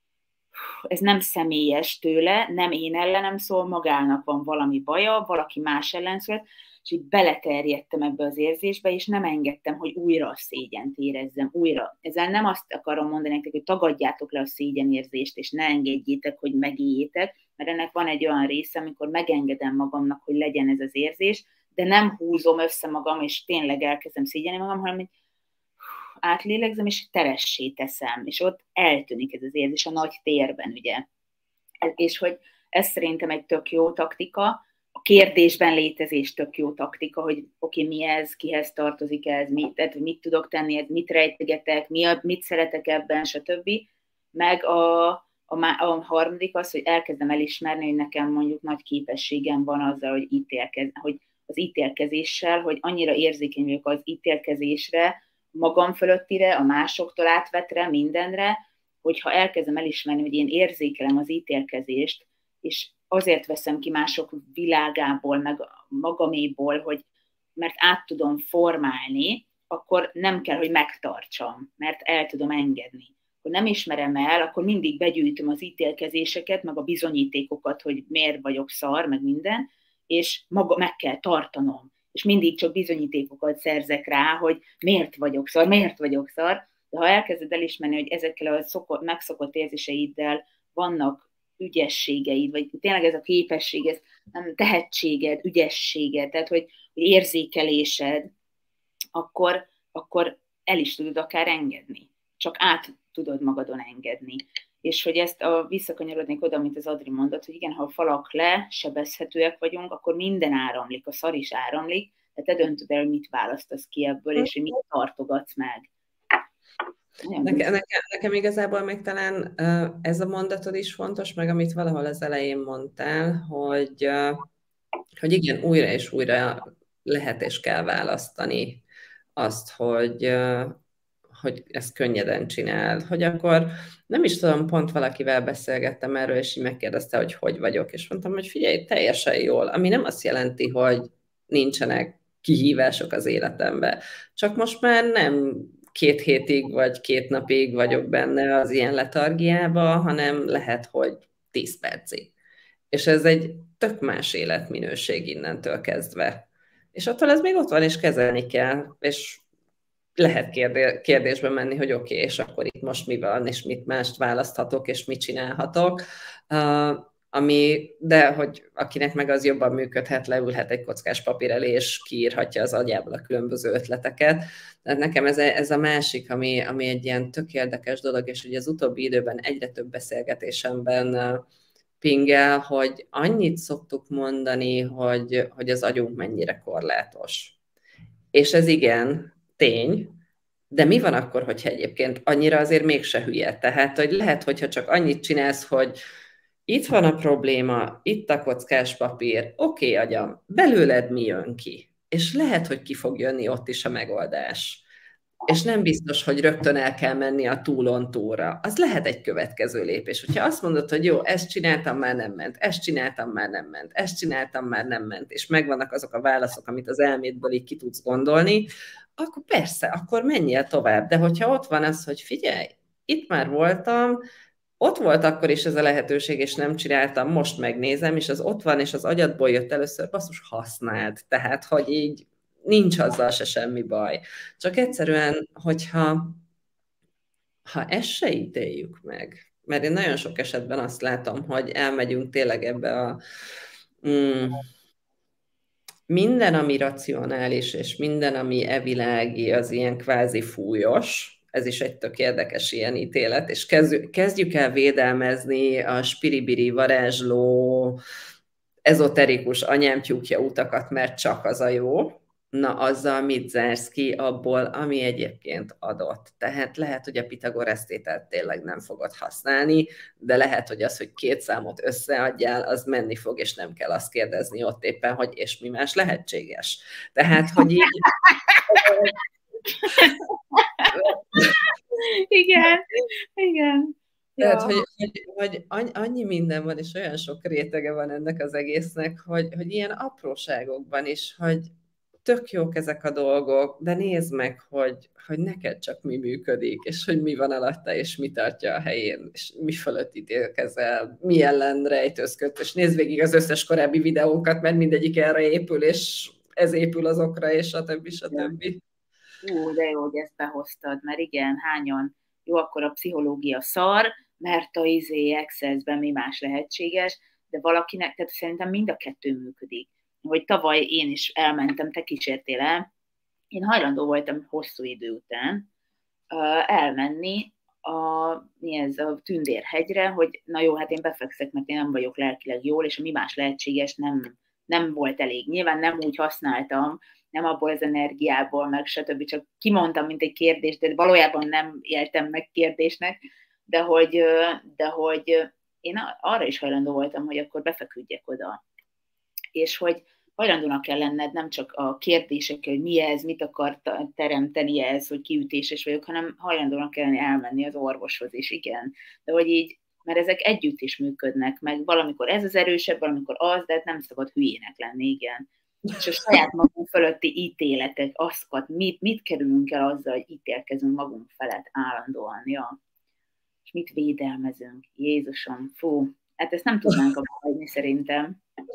ez nem személyes tőle, nem én ellenem szól, magának van valami baja, valaki más ellen szól, és így beleterjedtem ebbe az érzésbe, és nem engedtem, hogy újra a szégyent érezzem, újra. Ezzel nem azt akarom mondani nektek, hogy tagadjátok le a szégyenérzést, és ne engedjétek, hogy megéljétek, mert ennek van egy olyan része, amikor megengedem magamnak, hogy legyen ez az érzés, de nem húzom össze magam, és tényleg elkezdem szégyenni magam, hanem hogy átlélegzem, és teressé teszem, és ott eltűnik ez az érzés a nagy térben, ugye. És hogy ez szerintem egy tök jó taktika, a kérdésben létezés tök jó taktika, hogy oké, okay, mi ez, kihez tartozik ez, mit, tehát, mit tudok tenni, mit rejtegetek, mi a, mit szeretek ebben, stb. Meg a, a, a harmadik az, hogy elkezdem elismerni, hogy nekem mondjuk nagy képességem van azzal, hogy, ítélkez, hogy az ítélkezéssel, hogy annyira érzékeny vagyok az ítélkezésre, magam fölöttire, a másoktól átvetre, mindenre, hogyha elkezdem elismerni, hogy én érzékelem az ítélkezést, és azért veszem ki mások világából, meg magaméból, hogy mert át tudom formálni, akkor nem kell, hogy megtartsam, mert el tudom engedni. Ha nem ismerem el, akkor mindig begyűjtöm az ítélkezéseket, meg a bizonyítékokat, hogy miért vagyok szar, meg minden, és maga meg kell tartanom. És mindig csak bizonyítékokat szerzek rá, hogy miért vagyok szar, miért vagyok szar. De ha elkezded elismerni, hogy ezekkel a szokott, megszokott érzéseiddel vannak ügyességeid, vagy tényleg ez a képesség, ez nem tehetséged, ügyességed, tehát hogy, hogy érzékelésed, akkor, akkor el is tudod akár engedni. Csak át tudod magadon engedni. És hogy ezt a, visszakanyarodnék oda, amit az Adri mondott, hogy igen, ha a falak le, sebezhetőek vagyunk, akkor minden áramlik, a szar is áramlik, de te döntöd el, hogy mit választasz ki ebből, és hogy mit tartogatsz meg. Nekem, nekem, nekem igazából még talán ez a mondatod is fontos, meg amit valahol az elején mondtál, hogy, hogy igen, újra és újra lehet és kell választani azt, hogy, hogy ezt könnyeden csináld, hogy akkor nem is tudom, pont valakivel beszélgettem erről, és így megkérdezte, hogy hogy vagyok, és mondtam, hogy figyelj, teljesen jól, ami nem azt jelenti, hogy nincsenek kihívások az életemben, csak most már nem két hétig vagy két napig vagyok benne az ilyen letargiába, hanem lehet, hogy tíz percig. És ez egy tök más életminőség innentől kezdve. És attól ez még ott van, és kezelni kell, és lehet kérdésbe menni, hogy oké, okay, és akkor itt most mi van, és mit mást választhatok, és mit csinálhatok. Uh, ami, de hogy akinek meg az jobban működhet, leülhet egy kockás papír elé, és kiírhatja az agyából a különböző ötleteket. Tehát nekem ez a, ez a másik, ami, ami egy ilyen tök érdekes dolog, és ugye az utóbbi időben egyre több beszélgetésemben pingel, hogy annyit szoktuk mondani, hogy, hogy az agyunk mennyire korlátos. És ez igen, tény, de mi van akkor, hogyha egyébként annyira azért mégse hülye? Tehát, hogy lehet, hogyha csak annyit csinálsz, hogy itt van a probléma, itt a kockás papír, oké, okay, agyam, belőled mi jön ki? És lehet, hogy ki fog jönni ott is a megoldás. és nem biztos, hogy rögtön el kell menni a túlontóra. Az lehet egy következő lépés. Hogyha azt mondod, hogy jó, ezt csináltam, már nem ment, ezt csináltam, már nem ment, ezt csináltam, már nem ment, és megvannak azok a válaszok, amit az elmédből így ki tudsz gondolni, akkor persze, akkor menjél tovább. De hogyha ott van az, hogy figyelj, itt már voltam, ott volt akkor is ez a lehetőség, és nem csináltam, most megnézem, és az ott van, és az agyadból jött először, basszus, használd. Tehát, hogy így nincs azzal se semmi baj. Csak egyszerűen, hogyha ha ezt se ítéljük meg, mert én nagyon sok esetben azt látom, hogy elmegyünk tényleg ebbe a mm, minden, ami racionális, és minden, ami evilági, az ilyen kvázi fújos. Ez is egy tök érdekes ilyen ítélet, és kezdjük, kezdjük el védelmezni a spiribiri, varázsló, ezoterikus anyámtyúkja utakat, mert csak az a jó. Na, azzal mit zársz ki abból, ami egyébként adott. Tehát lehet, hogy a Pitagorasz tételt tényleg nem fogod használni, de lehet, hogy az, hogy két számot összeadjál, az menni fog, és nem kell azt kérdezni ott éppen, hogy és mi más lehetséges. Tehát, hogy így... igen, igen. Tehát, hogy, hogy, hogy annyi minden van, és olyan sok rétege van ennek az egésznek, hogy, hogy ilyen apróságokban is, hogy tök jók ezek a dolgok, de nézd meg, hogy, hogy neked csak mi működik, és hogy mi van alatta, és mi tartja a helyén, és mi fölött ítélkezel, mi ellen rejtőzköd, és nézd végig az összes korábbi videónkat, mert mindegyik erre épül, és ez épül azokra, és a többi, a többi. Ú, de jó, hogy ezt behoztad, mert igen, hányan, jó, akkor a pszichológia szar, mert a izé Access-ben mi más lehetséges, de valakinek, tehát szerintem mind a kettő működik. Hogy tavaly én is elmentem, te kísértél el, én hajlandó voltam hosszú idő után uh, elmenni a, mi ez, a Tündérhegyre, hogy na jó, hát én befekszek, mert én nem vagyok lelkileg jól, és a mi más lehetséges nem, nem volt elég. Nyilván nem úgy használtam, nem abból az energiából, meg stb. Csak kimondtam, mint egy kérdést, de valójában nem éltem meg kérdésnek, de hogy, de hogy én arra is hajlandó voltam, hogy akkor befeküdjek oda. És hogy hajlandónak kell lenned nem csak a kérdésekkel, hogy mi ez, mit akar teremteni ez, hogy kiütéses vagyok, hanem hajlandónak kellene elmenni az orvoshoz is, igen. De hogy így, mert ezek együtt is működnek, meg valamikor ez az erősebb, valamikor az, de nem szabad hülyének lenni, igen. És a saját magunk fölötti ítéletek, azokat, mit, mit kerülünk el azzal, hogy ítélkezünk magunk felett állandóan, ja. És mit védelmezünk, Jézusom, fú, hát ezt nem tudnánk abba hagyni szerintem.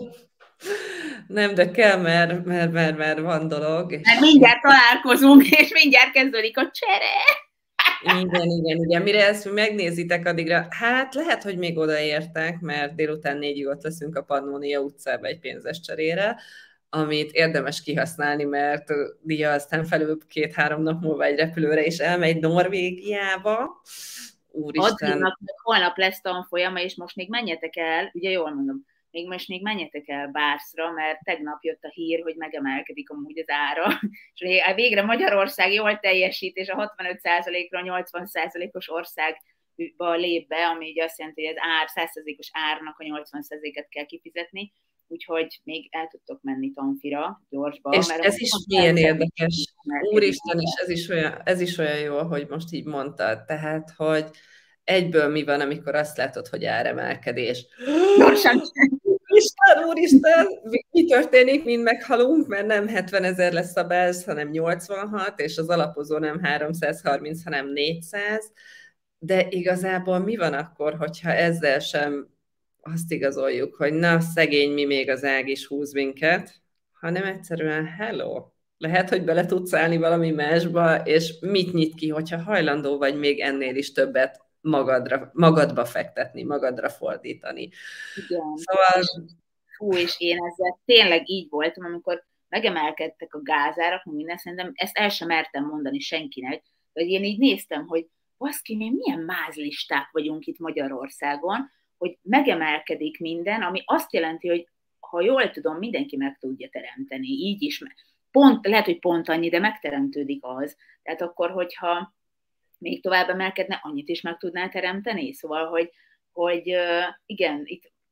Nem, de kell, mert, mert, mert, mert van dolog. És... Mert mindjárt találkozunk, és mindjárt kezdődik a csere. Igen, igen, igen. Mire ezt megnézitek addigra, hát lehet, hogy még odaértek, mert délután négyig ott leszünk a Pannónia utcába egy pénzes cserére, amit érdemes kihasználni, mert Dia aztán felül két-három nap múlva egy repülőre, és elmegy Norvégiába. Úristen. Addinak holnap lesz tanfolyama, és most még menjetek el, ugye jól mondom, még most még menjetek el Bárszra, mert tegnap jött a hír, hogy megemelkedik amúgy az ára, és végre Magyarország jól teljesít, és a hatvanöt százalékra nyolcvan százalékos országba lép be, ami így azt jelenti, hogy az ár, száz százalékos árnak a nyolcvan százalékot kell kifizetni, úgyhogy még el tudtok menni tanfira gyorsba. És mert ez is milyen érdekes. Úristen, és ez is, olyan, ez is olyan jó, hogy most így mondtad. Tehát, hogy egyből mi van, amikor azt látod, hogy áremelkedés. Gyorsan! Úristen, úristen, mi történik, mind meghalunk, mert nem hetvenezer lesz a bázs, hanem nyolcvanhat, és az alapozó nem háromszázharminc, hanem négyszáz. De igazából mi van akkor, hogyha ezzel sem azt igazoljuk, hogy na, szegény, mi még az ág is húz minket, hanem egyszerűen hello. Lehet, hogy bele tudsz állni valami másba, és mit nyit ki, hogyha hajlandó vagy még ennél is többet magadra, magadba fektetni, magadra fordítani. Igen. Szóval... Fú, és én ezzel tényleg így voltam, amikor megemelkedtek a gázárak, minden, szerintem ezt el sem mertem mondani senkinek, de én így néztem, hogy baszki, mi milyen mázlisták vagyunk itt Magyarországon, hogy megemelkedik minden, ami azt jelenti, hogy ha jól tudom, mindenki meg tudja teremteni, így is. Pont, lehet, hogy pont annyi, de megteremtődik az. Tehát akkor, hogyha még tovább emelkedne, annyit is meg tudnál teremteni. Szóval, hogy, hogy igen, itt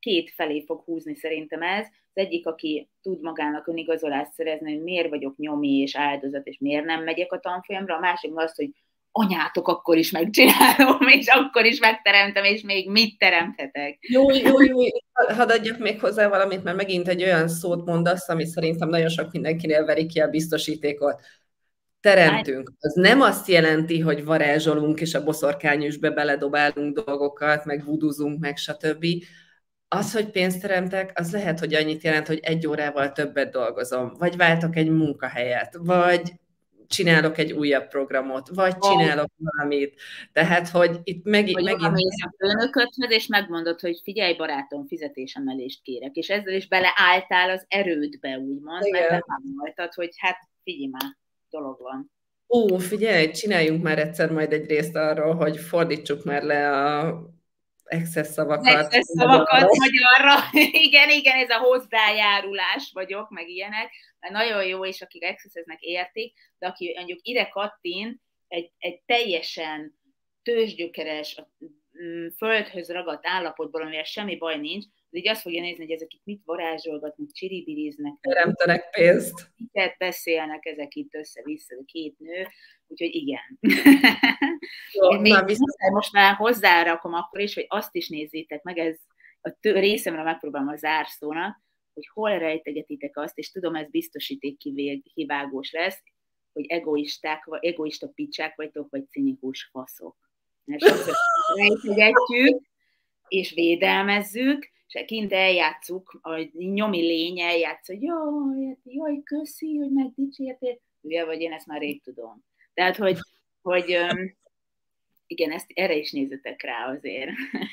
két felé fog húzni szerintem ez. Az egyik, aki tud magának önigazolást szerezni, hogy miért vagyok nyomi és áldozat, és miért nem megyek a tanfolyamra, a másik az, hogy anyátok, akkor is megcsinálom, és akkor is megteremtem, és még mit teremthetek. Jó, jó, jó, hadd adjak még hozzá valamit, mert megint egy olyan szót mondasz, ami szerintem nagyon sok mindenkinél veri ki a biztosítékot. Teremtünk. Az nem azt jelenti, hogy varázsolunk, és a boszorkányüsbe beledobálunk dolgokat, meg vuduzunk, meg stb. Az, hogy pénzt teremtek, az lehet, hogy annyit jelent, hogy egy órával többet dolgozom, vagy váltok egy munkahelyet, vagy csinálok egy újabb programot, vagy csinálok valamit. Tehát, hogy itt megint... Vagy megint... mész a főnöködhöz, és megmondod, hogy figyelj barátom, fizetésemelést kérek, és ezzel is beleálltál az erődbe, úgymond, igen. Mert bevállaltad, hogy hát figyelj már, dolog van. Ó, figyelj, csináljunk már egyszer majd egy részt arról, hogy fordítsuk már le a excess szavakat. Excess szavakat magyarra. Igen, igen, ez a hozzájárulás vagyok, meg ilyenek. Mert nagyon jó, és akik excesseznek értik, de aki mondjuk ide kattint, egy, egy teljesen tőzsgyökeres, földhöz ragadt állapotból, amivel semmi baj nincs, az így azt fogja nézni, hogy ezek itt mit varázsolgatnak, csiribiriznek. Teremtenek pénzt. Miket beszélnek ezek itt össze-vissza, két nő, úgyhogy igen. Jó, még na, viszont... Most már hozzárakom akkor is, hogy azt is nézzétek meg, ez a tő, részemre megpróbálom a zárszónak, hogy hol rejtegetitek azt, és tudom, ez biztosíték kivágós lesz, hogy egoisták, vagy egoista picsák vagytok, vagy cinikus faszok. Mert sokszor rejtegetjük, és védelmezzük, és kint eljátszuk, a nyomi lény eljátsz, hogy jaj, jaj, köszi, hogy megdicsértél. Ugye, vagy én ezt már rég tudom. Tehát, hogy, hogy igen, ezt, erre is nézzetek rá azért.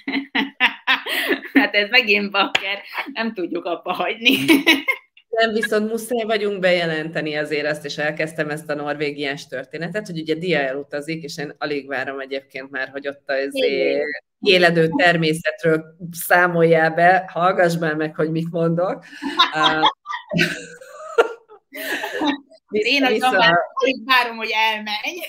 Hát ez megint bakker, nem tudjuk abba hagyni. Nem, viszont muszáj vagyunk bejelenteni azért azt, és elkezdtem ezt a norvégiás történetet, hogy ugye Dia elutazik, és én alig várom egyébként már, hogy ott az éledő természetről számoljál be, hallgass már meg, hogy mit mondok. Vissza, én az már várom, hogy elmenj.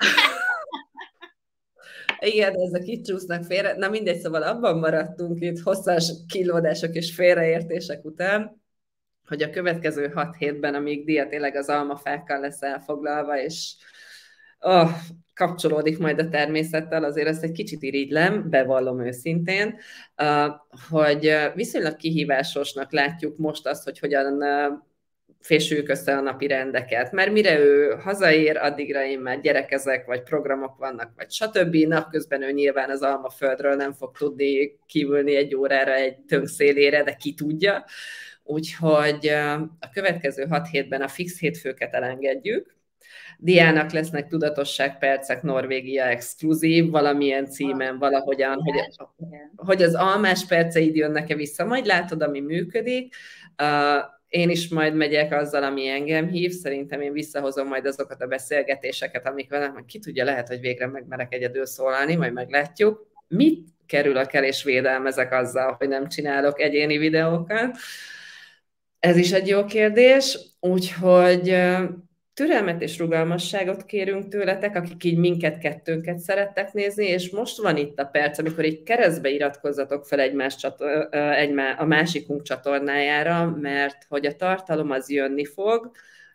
Igen, ezek itt csúsznak félre. Na mindegy, szóval abban maradtunk itt hosszas kínlódások és félreértések után, hogy a következő hat hétben, amíg Dia tényleg az almafákkal lesz elfoglalva, és oh, kapcsolódik majd a természettel, azért ezt egy kicsit irigylem, bevallom őszintén, hogy viszonylag kihívásosnak látjuk most azt, hogy hogyan fésüljük össze a napi rendeket, mert mire ő hazaér, addigra én már gyerekezek, vagy programok vannak, vagy stb. Napközben ő nyilván az almaföldről nem fog tudni kívülni egy órára egy tönkszélére, de ki tudja. Úgyhogy a következő hat hétben a fix hétfőket elengedjük. Diának lesznek tudatosságpercek Norvégia exkluzív, valamilyen címen, valahogyan, hogy, hogy az almás perceid jönnek-e vissza, majd látod, ami működik. Én is majd megyek azzal, ami engem hív, szerintem én visszahozom majd azokat a beszélgetéseket, amik velem, hogy ki tudja, lehet, hogy végre megmerek egyedül szólalni, majd meglátjuk. Mit kerülök el és védelmezek azzal, hogy nem csinálok egyéni videókat? Ez is egy jó kérdés, úgyhogy türelmet és rugalmasságot kérünk tőletek, akik így minket kettőnket szerettek nézni, és most van itt a perc, amikor így keresztbe iratkozzatok fel egymás csator- egymá- a másikunk csatornájára, mert hogy a tartalom az jönni fog,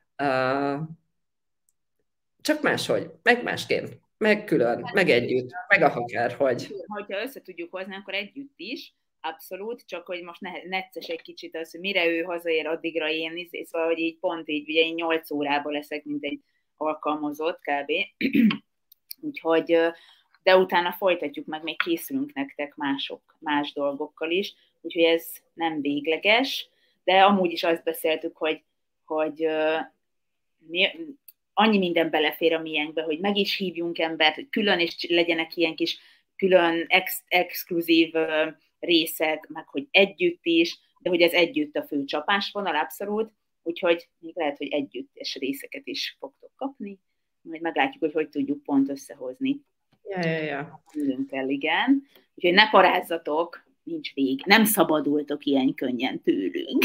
csak máshogy, meg másként, meg külön, meg együtt, meg akárhogy. Ha össze tudjuk hozni, akkor együtt is, abszolút, csak hogy most necces egy kicsit az, hogy mire ő hazaér, addigra én is, és szóval, hogy így pont így, ugye én nyolc órában leszek, mint egy alkalmazott kb. Úgyhogy, de utána folytatjuk meg, még készülünk nektek mások, más dolgokkal is, úgyhogy ez nem végleges, de amúgy is azt beszéltük, hogy, hogy mi, annyi minden belefér a miénkbe, hogy meg is hívjunk embert, hogy külön is legyenek ilyen kis külön ex, exkluzív részek, meg hogy együtt is, de hogy ez együtt a fő csapásvonal abszolút, úgyhogy még lehet, hogy együttes részeket is fogtok kapni, majd meglátjuk, hogy hogy tudjuk pont összehozni. Ja, ja, ja. Kell, igen. Úgyhogy ne parázzatok, nincs vég, nem szabadultok ilyen könnyen tőlünk.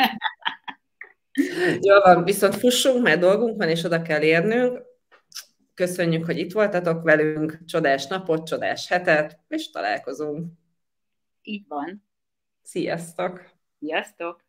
Jó van, viszont fussunk, mert dolgunk van, és oda kell érnünk. Köszönjük, hogy itt voltatok velünk, csodás napot, csodás hetet, és találkozunk. Így van. Sziasztok! Sziasztok!